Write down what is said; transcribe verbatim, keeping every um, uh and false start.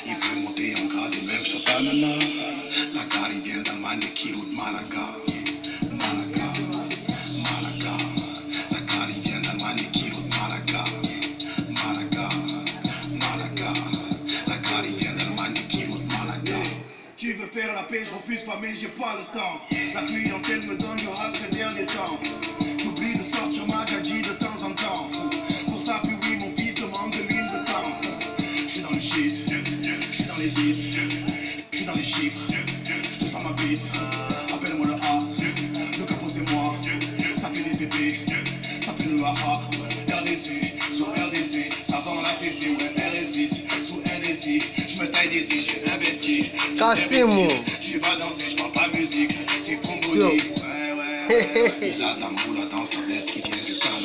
Il veut monter en grade et même sur ta nana. La gare, il vient d'Allemagne et qui route Malaga. Malaga, Malaga. La gare, il vient d'Allemagne et qui route Malaga. Malaga, Malaga. La gare, il vient d'Allemagne et qui route Malaga. Tu veux faire la paix, je refuse pas, mais j'ai pas le temps. La clientèle me donne du rap ces derniers temps. J'oublie de sortir ma gadji de temps en temps. Pour ça, puis oui, mon fils demande deux mille de temps. J'suis dans le shit, j'suis dans les beats, j'suis dans les chiffres, j'te sens ma bite. Appelle-moi le A, le capot c'est moi. Ça fait des bébés, ça fait le A A. R D C, sur R D C, ça vend la C C, ouais, R S six, sous N S I. J'me taille des C, j'ai investi. Cassimo. Tu vas danser, j'parle pas musique, c'est Congolais. Ouais, ouais, ouais. Il a la moule à danser, qui vient du Canada.